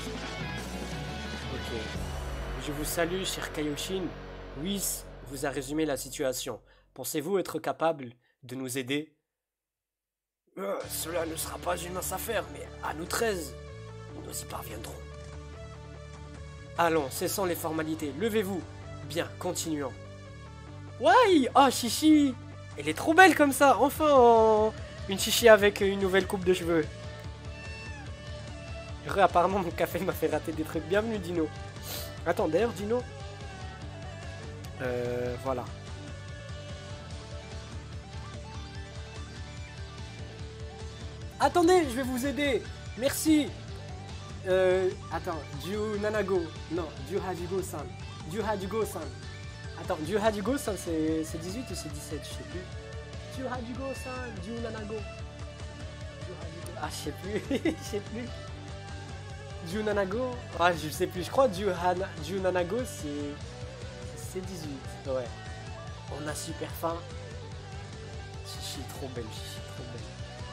[SPEAKER 2] Ok. Je vous salue, cher Kaioshin. Whis vous a résumé la situation. Pensez-vous être capable de nous aider? euh, Cela ne sera pas une mince affaire, mais à nous treize, nous y parviendrons. Allons, cessons les formalités, levez-vous. Bien, continuons. Ouais, oh Chichi, elle est trop belle comme ça, enfin en... une Chichi avec une nouvelle coupe de cheveux. Heureux, apparemment mon café m'a fait rater des trucs. Bienvenue Dino. Attends, d'ailleurs Dino. Euh, voilà. Attendez, je vais vous aider. Merci. Euh, attends, Ju Nanago. Non, Ju Hajigo-san. Ju Hajigo-san. Attends, Ju Hajigo-san, c'est dix-huit ou c'est dix-sept? Je sais plus. Ju Hajigo-san, Ju Nanago. Ah, je sais plus. Je sais plus. Ju Nanago. Ah, je sais plus. Je crois Ju, Hana... Ju Nanago, c'est dix-huit. Ouais. On a super faim. Chichi, trop belle. Chichi, trop belle.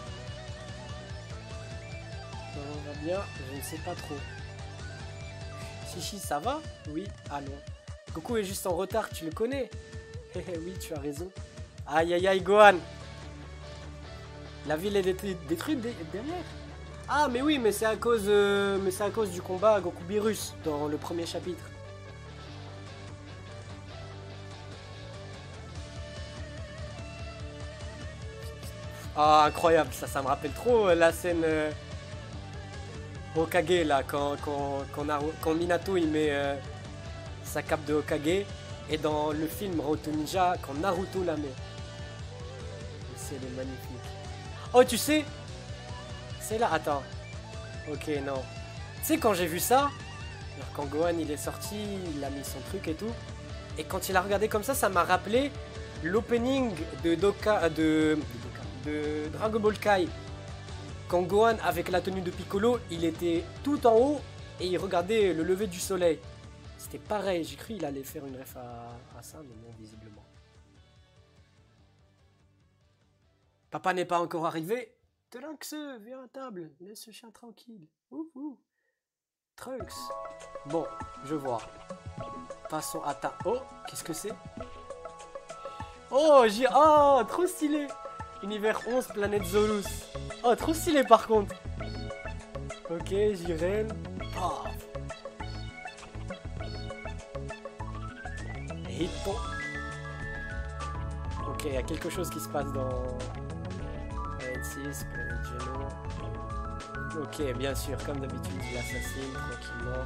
[SPEAKER 2] On va bien, je ne sais pas trop. Chichi, ça va? Oui, allons. Goku est juste en retard, tu le connais? Oui, tu as raison. Aïe aïe aïe, Gohan. La ville est détruite derrière. Ah, mais oui, mais c'est à cause, euh, mais c'est à cause du combat à Goku Beerus dans le premier chapitre. Ah, incroyable, ça, ça me rappelle trop euh, la scène... Euh... Hokage là, quand, quand, quand, Naru, quand Minato il met euh, sa cape de Hokage, et dans le film Roto Ninja, quand Naruto la met. C'est magnifique. Oh, tu sais, c'est là, attends. Ok, non. Tu sais, quand j'ai vu ça, quand Gohan il est sorti, il a mis son truc et tout, et quand il a regardé comme ça, ça m'a rappelé l'opening de Doka, de, de, Doka, de Dragon Ball Kai. Quand Gohan, avec la tenue de Piccolo, il était tout en haut et il regardait le lever du soleil. C'était pareil, j'ai cru qu'il allait faire une ref à, à ça, mais non, visiblement. Papa n'est pas encore arrivé. Trunks, viens à table, laisse ce chien tranquille. Ouh, ouh. Trunks. Bon, je vois. Passons à ta... Oh, qu'est-ce que c'est? Oh, j'ai... Oh, trop stylé. Univers onze, planète Zolus. Oh, trop stylé par contre. Ok, Jiren. Oh. Hitton. Ok, il y a quelque chose qui se passe dans... Planète six, planète Geno. Ok, bien sûr, comme d'habitude, il assassine tranquillement.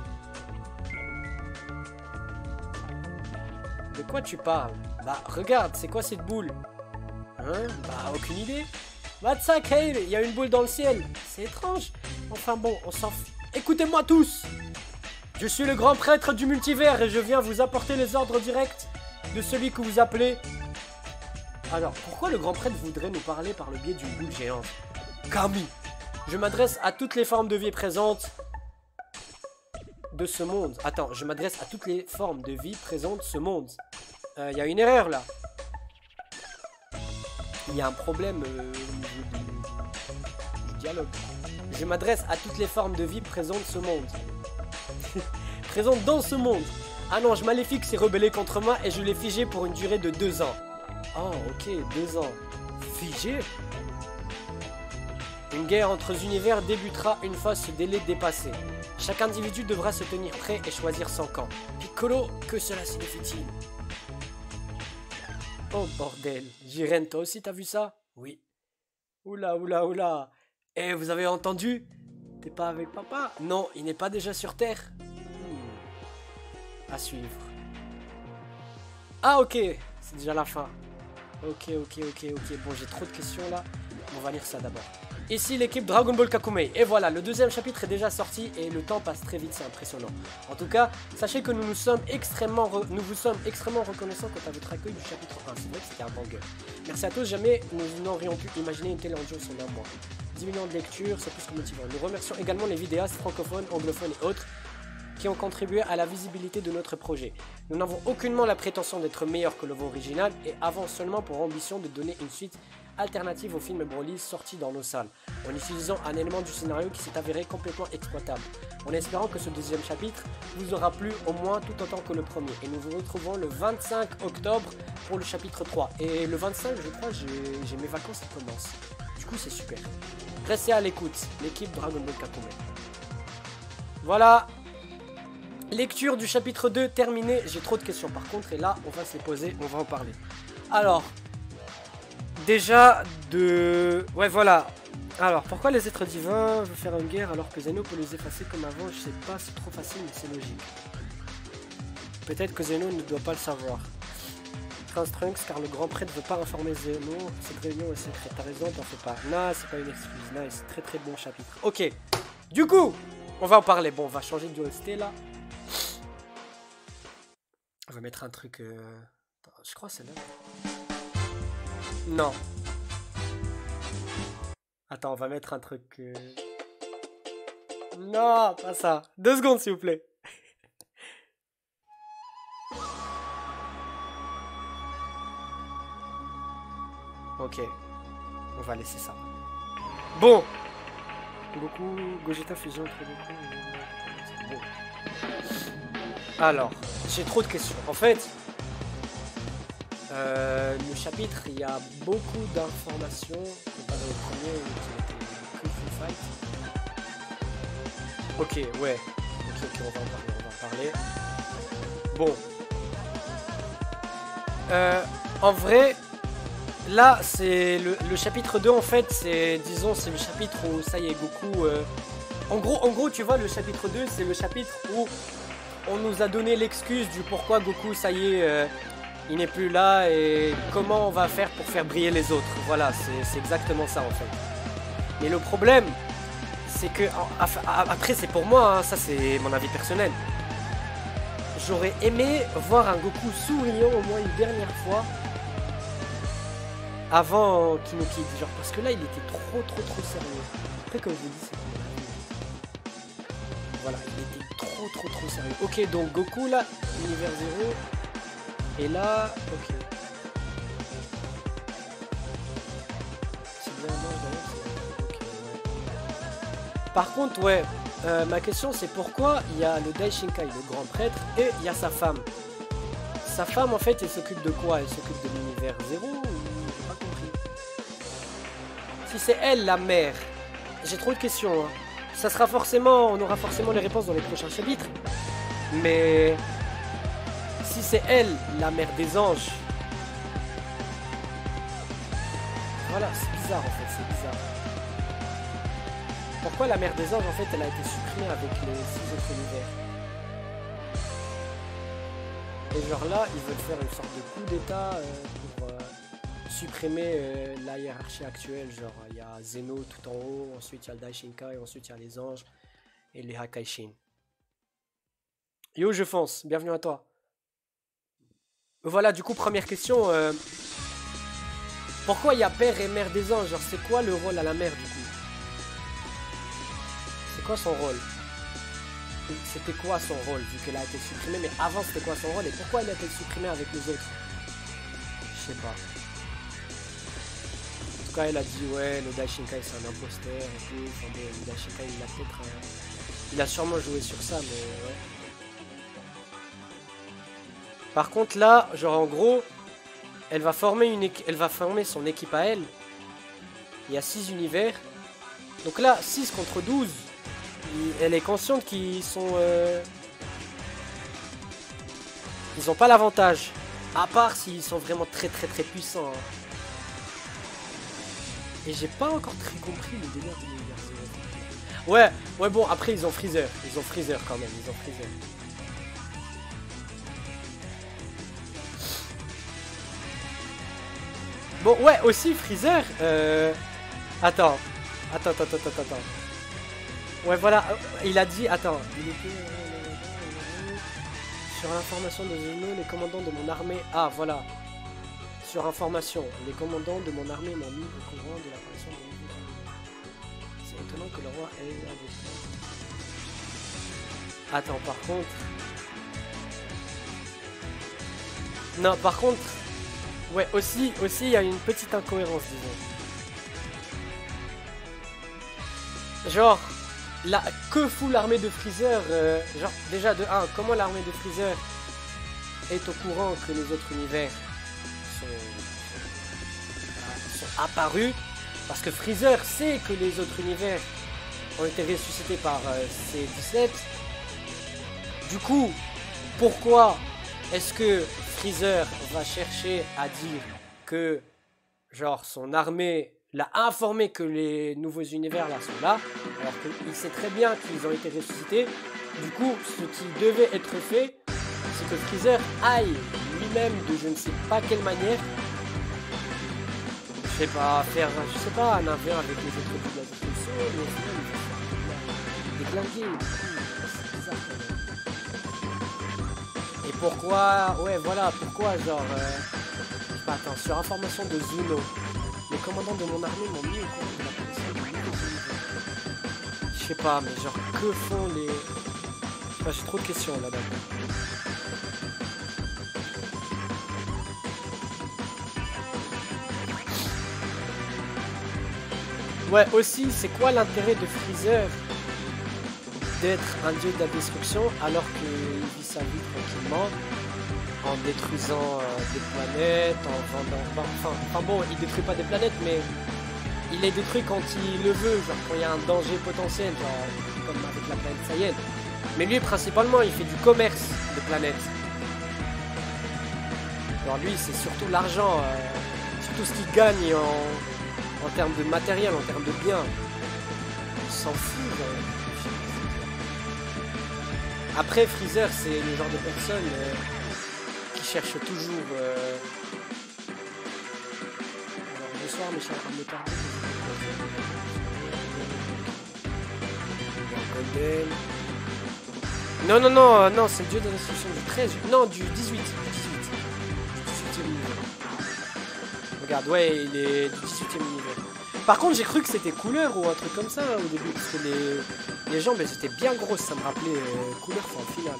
[SPEAKER 2] De quoi tu parles? Bah, regarde, c'est quoi cette boule? Hein? Bah, aucune idée. What's ça, Kale? Il y a une boule dans le ciel. C'est étrange. Enfin bon, on s'en fout. Écoutez-moi tous. Je suis le grand prêtre du multivers et je viens vous apporter les ordres directs de celui que vous appelez... Alors, pourquoi le grand prêtre voudrait nous parler par le biais d'une boule géante? Kami. Je m'adresse à toutes les formes de vie présentes de ce monde. Attends, je m'adresse à toutes les formes de vie présentes de ce monde. Il euh, y a une erreur là. Il y a un problème euh, au niveau du, du dialogue. Je m'adresse à toutes les formes de vie présentes de ce monde. Présentes dans ce monde. Un ange maléfique s'est rebellé contre moi et je l'ai figé pour une durée de deux ans. Oh, ok, deux ans. Figé? Une guerre entre univers débutera une fois ce délai dépassé. Chaque individu devra se tenir prêt et choisir son camp. Piccolo, que cela signifie-t-il? Oh bordel, Jiren, toi aussi t'as vu ça? Oui. Oula, oula, oula. Eh, vous avez entendu? T'es pas avec papa? Non, il n'est pas déjà sur Terre. Hmm. À suivre. Ah ok, c'est déjà la fin. Ok, ok, ok, ok. Bon, j'ai trop de questions là. On va lire ça d'abord. Ici l'équipe Dragon Ball Kakumei. Et voilà, le deuxième chapitre est déjà sorti et le temps passe très vite, c'est impressionnant. En tout cas, sachez que nous nous sommes extrêmement, re... nous vous sommes extrêmement reconnaissants quant à votre accueil du chapitre un. C'est vrai que c'était un banger. Merci à tous, jamais nous n'aurions pu imaginer une telle audience en un mois. dix millions de lectures, c'est plus que motivant. Nous remercions également les vidéastes francophones, anglophones et autres qui ont contribué à la visibilité de notre projet. Nous n'avons aucunement la prétention d'être meilleurs que l'œuvre originale et avons seulement pour ambition de donner une suite alternative au film Broly sorti dans nos salles, en utilisant un élément du scénario qui s'est avéré complètement exploitable, en espérant que ce deuxième chapitre vous aura plu au moins tout autant que le premier. Et nous vous retrouvons le vingt-cinq octobre pour le chapitre trois. Et le vingt-cinq, je crois, j'ai mes vacances qui commencent. Du coup, c'est super. Restez à l'écoute, l'équipe Dragon Ball Kakumei. Voilà. Lecture du chapitre deux terminée. J'ai trop de questions par contre, et là, on va se les poser, on va en parler. Alors... Déjà, de... Ouais, voilà. Alors, pourquoi les êtres divins veulent faire une guerre alors que Zeno peut les effacer comme avant? Je sais pas, c'est trop facile, mais c'est logique. Peut-être que Zeno ne doit pas le savoir. Prince Trunks, car le grand prêtre ne veut pas informer Zeno. Cette réunion est secrète. T'as raison, t'en fais pas. Non, c'est pas une excuse. Nice, très très bon chapitre. Ok. Du coup, on va en parler. Bon, on va changer de O S T là. On va mettre un truc... Euh... Attends, je crois que c'est là. Non. Attends, on va mettre un truc... Euh... Non, pas ça. Deux secondes, s'il vous plaît. Ok. On va laisser ça. Bon. Goku, Gogeta fusion entre Goku... Bon. Alors, j'ai trop de questions. En fait... Euh, le chapitre, il y a beaucoup d'informations comparé au premier où il était Free Fight. Ok, ouais. Ok, ok, on va en parler, on va en parler. Bon. Euh, en vrai, là, c'est le, le chapitre deux, en fait, c'est, disons, c'est le chapitre où, ça y est, Goku... Euh, en gros, en gros, tu vois, le chapitre deux, c'est le chapitre où on nous a donné l'excuse du pourquoi Goku, ça y est... Euh, il n'est plus là et comment on va faire pour faire briller les autres. Voilà, c'est exactement ça en fait. Mais le problème, c'est que... Après, c'est pour moi, hein, ça c'est mon avis personnel. J'aurais aimé voir un Goku souriant au moins une dernière fois avant qu'il nous quitte. Genre, parce que là, il était trop, trop, trop sérieux. Après, comme je vous dis, c'est... Voilà, il était trop, trop, trop sérieux. Ok, donc Goku, là, univers zéro... Et là, ok. C'est bien d'ailleurs, ok, ouais. Par contre, ouais, euh, ma question c'est pourquoi il y a le Daishinkai, le grand prêtre, et il y a sa femme. Sa femme, en fait, elle s'occupe de quoi? Elle s'occupe de l'univers zéro ou... J'ai pas compris. Si c'est elle, la mère, j'ai trop de questions. Hein. Ça sera forcément... On aura forcément les réponses dans les prochains chapitres. Mais... Si c'est elle, la mère des anges. Voilà, c'est bizarre en fait, c'est bizarre. Pourquoi la mère des anges, en fait, elle a été supprimée avec les six autres univers? Et genre là, ils veulent faire une sorte de coup d'état euh, pour euh, supprimer euh, la hiérarchie actuelle. Genre, il y a Zeno tout en haut, ensuite il y a le Daishinkai, ensuite il y a les anges et les Hakaishin. Yo, je fonce, bienvenue à toi. Voilà, du coup, première question. Euh, pourquoi il y a père et mère des anges? Genre, c'est quoi le rôle à la mère, du coup? C'est quoi son rôle? C'était quoi son rôle, vu qu'elle a été supprimée? Mais avant, c'était quoi son rôle? Et pourquoi elle a été supprimée avec les autres? Je sais pas. En tout cas, elle a dit, ouais, le Daishinkai, c'est un imposteur et tout. Enfin, bon, le Daishinkai, il a peut-être... Euh, il a sûrement joué sur ça, mais ouais. Par contre là, genre en gros, elle va former une elle va former son équipe à elle. Il y a six univers. Donc là, six contre douze. Elle est consciente qu'ils sont... Euh... Ils n'ont pas l'avantage. À part s'ils sont vraiment très très très puissants. Hein. Et j'ai pas encore très compris le délire de l'univers. Ouais, ouais bon, après ils ont Freezer. Ils ont Freezer quand même, ils ont Freezer. Bon, ouais, aussi Freezer. Euh... Attends. Attends, attends, attends, attends, attends. Ouais, voilà, il a dit, attends, il était... Sur l'information de Zuno, les commandants de mon armée... Ah, voilà. Sur information, les commandants de mon armée m'ont mis au courant de l'apparition de mon nouveau. C'est étonnant que le roi ait avec... Attends, par contre... Non, par contre... Ouais, aussi, aussi, il y a une petite incohérence, disons. Genre, la, que fout l'armée de Freezer euh, genre, déjà, de un, comment l'armée de Freezer est au courant que les autres univers sont, sont apparus? Parce que Freezer sait que les autres univers ont été ressuscités par euh, C dix-sept. Du coup, pourquoi est-ce que Freezer va chercher à dire que, genre, son armée l'a informé que les nouveaux univers là sont là, alors qu'il sait très bien qu'ils ont été ressuscités. Du coup, ce qui devait être fait, c'est que Freezer aille lui-même de je ne sais pas quelle manière, je sais pas, faire, je sais pas, un affaire avec les autres de la destruction, mais au final, il fait déglinguer. C'est bizarre quand même. Et pourquoi, ouais, voilà, pourquoi, genre, euh, je sais pas, attends, sur information de Zuno, les commandants de mon armée m'ont mis au courant de l'apparition de nouveaux univers. Je sais pas, mais genre, que font les... Je sais pas, j'ai trop de questions là-dedans. Ouais, aussi, c'est quoi l'intérêt de Freezer d'être un dieu de la destruction alors qu'il vit sa vie tranquillement en détruisant euh, des planètes, en vendant... Enfin, enfin bon, il détruit pas des planètes, mais il les détruit quand il le veut, genre quand il y a un danger potentiel, genre comme avec la planète Saiyan. Mais lui, principalement, il fait du commerce de planètes. Alors lui, c'est surtout l'argent, euh, surtout ce qu'il gagne en, en termes de matériel, en termes de biens. Il s'en fout, genre. Après, Freezer, c'est le genre de personne... Euh, cherche toujours euh... alors bonsoir mes chers amis tardés. Golden. Non non non euh, non c'est le dieu de la destruction du treize, non du dix-huit, du dix-huit, du dix-huitième univers. Regarde, ouais, il est du dix-huitième univers. Par contre j'ai cru que c'était couleur ou un truc comme ça hein, au début, parce que les, les jambes elles étaient bien grosses, ça me rappelait euh, couleur en finale.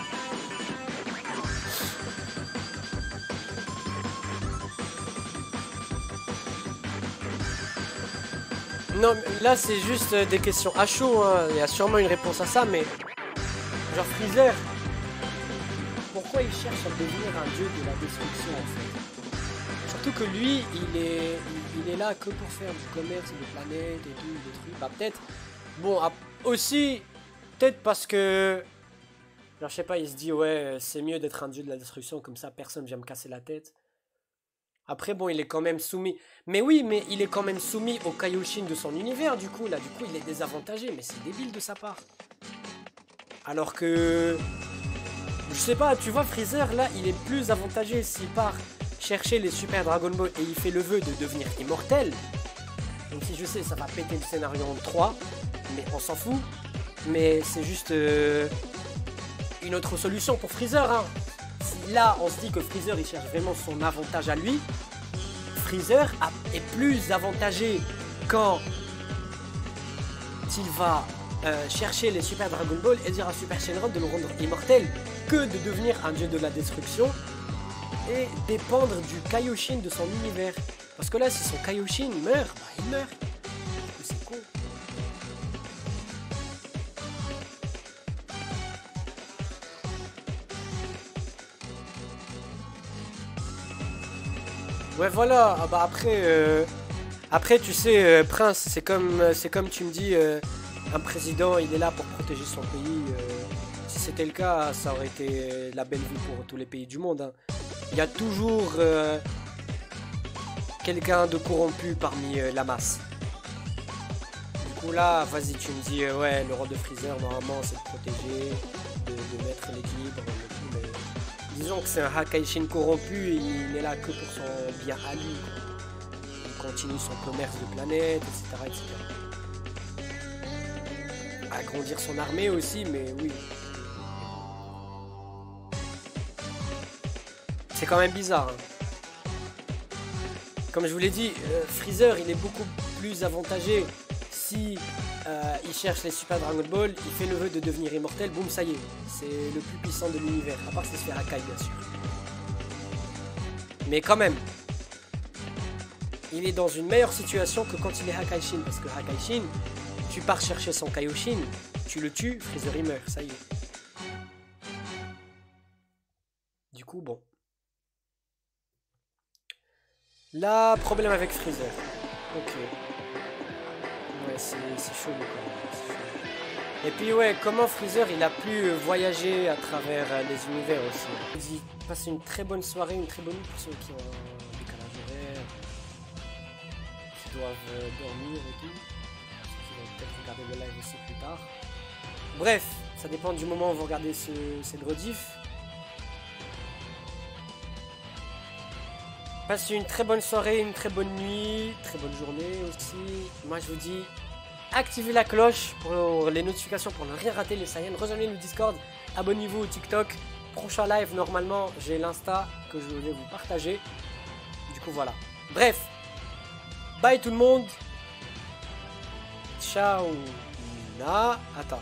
[SPEAKER 2] Non, là c'est juste des questions à chaud, hein. Il y a sûrement une réponse à ça, mais genre Freezer, pourquoi il cherche à devenir un dieu de la destruction en fait? Surtout que lui, il est, il est là que pour faire du commerce, des planètes et tout, des trucs. Bah peut-être, bon, aussi, peut-être parce que, genre je sais pas, il se dit ouais, c'est mieux d'être un dieu de la destruction, comme ça personne vient me casser la tête. Après, bon, il est quand même soumis. Mais oui, mais il est quand même soumis au Kaioshin de son univers, du coup. Là, du coup, il est désavantagé. Mais c'est débile de sa part. Alors que... Je sais pas, tu vois, Freezer, là, il est plus avantagé s'il part chercher les Super Dragon Ball et il fait le vœu de devenir immortel. Même si je sais, ça va péter le scénario en trois. Mais on s'en fout. Mais c'est juste... Euh, une autre solution pour Freezer, hein. Si là, on se dit que Freezer, il cherche vraiment son avantage à lui, Freezer est plus avantagé quand il va euh, chercher les Super Dragon Ball et dire à Super Shenron de le rendre immortel que de devenir un dieu de la destruction et dépendre du Kaioshin de son univers. Parce que là, si son Kaioshin meurt, bah, il meurt. C'est con. Ouais voilà, ah bah après, euh, après tu sais, euh, Prince, c'est comme, c'est comme tu me dis, euh, un président il est là pour protéger son pays, euh, si c'était le cas ça aurait été la belle vie pour tous les pays du monde, hein. Il y a toujours euh, quelqu'un de corrompu parmi euh, la masse. Du coup là, vas-y tu me dis, euh, ouais le rôle de Freezer normalement c'est de protéger, de, de mettre l'équilibre, mais... Disons que c'est un Hakaishin corrompu et il n'est là que pour son bien à lui. Il continue son commerce de planètes, et cetera et cetera. grandir son armée aussi, mais oui. C'est quand même bizarre. Hein. Comme je vous l'ai dit, euh, Freezer, il est beaucoup plus avantagé si euh, il cherche les Super Dragon Ball, il fait le vœu de devenir immortel, boum, ça y est. C'est le plus puissant de l'univers, à part si c'est Hakai, bien sûr. Mais quand même, il est dans une meilleure situation que quand il est Hakaishin, parce que Hakaishin, tu pars chercher son Kaioshin, tu le tues, Freezer il meurt, ça y est. Du coup, bon. Là, problème avec Freezer. Ok. Ouais, c'est chaud, quoi. Et puis, ouais, comment Freezer, il a pu voyager à travers les univers aussi. Je dis, passe une très bonne soirée, une très bonne nuit pour ceux qui ont un décalage horaire, qui doivent dormir et tout. Qui vont peut-être regarder le live aussi plus tard. Bref, ça dépend du moment où vous regardez ce, cette rediff. Passez une très bonne soirée, une très bonne nuit, très bonne journée aussi. Moi je vous dis, activez la cloche pour les notifications pour ne rien rater les Saiyans. Rejoignez le Discord, abonnez-vous au TikTok. Prochain live, normalement, j'ai l'Insta que je vais vous partager. Du coup, voilà. Bref, bye tout le monde. Ciao. Na. Attends.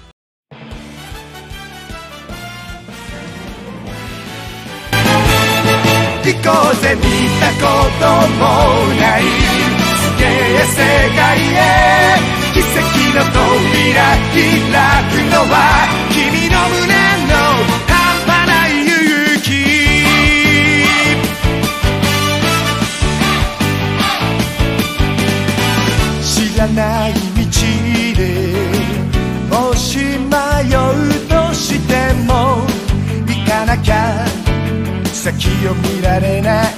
[SPEAKER 1] 行こうぜ見たこともないすげえ世界へ奇跡の扉開くのは君の胸の半端ない勇気知らない道でもし迷うとしても行かなきゃ先を見られない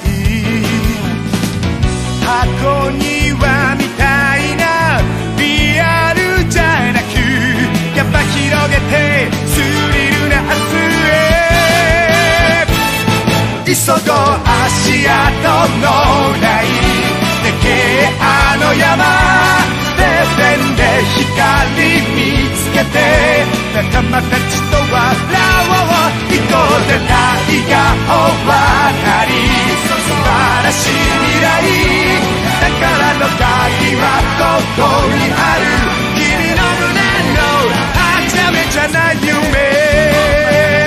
[SPEAKER 1] 箱庭みたいなリアルじゃなくやっぱ広げてスリルな明日へ急ごう足跡のないでけえあの山で線で光見つけて仲間たちと笑おう行こうぜ太陽渡り素晴らしい未来宝の鍵はここにある君の胸のはちゃめちゃな夢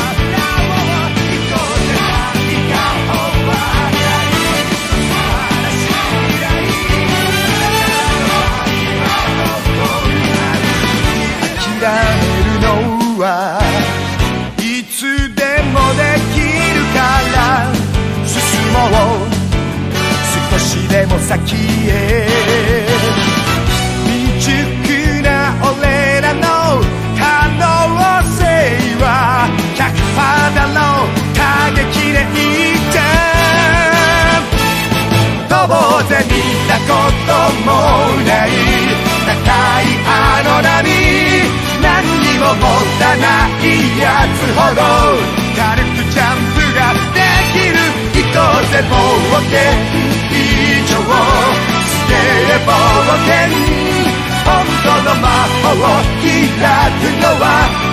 [SPEAKER 1] 諦めるのはいつでもできるから進もう少しでも先へ未熟な俺らの可能性は ひゃくパーセント だろう過激でいいじゃん飛ぼうぜ見たこともない高いあの波何にも持たないやつほど軽くジャンプができる行こうぜ冒険以上すげえ冒険本当の魔法を開くのは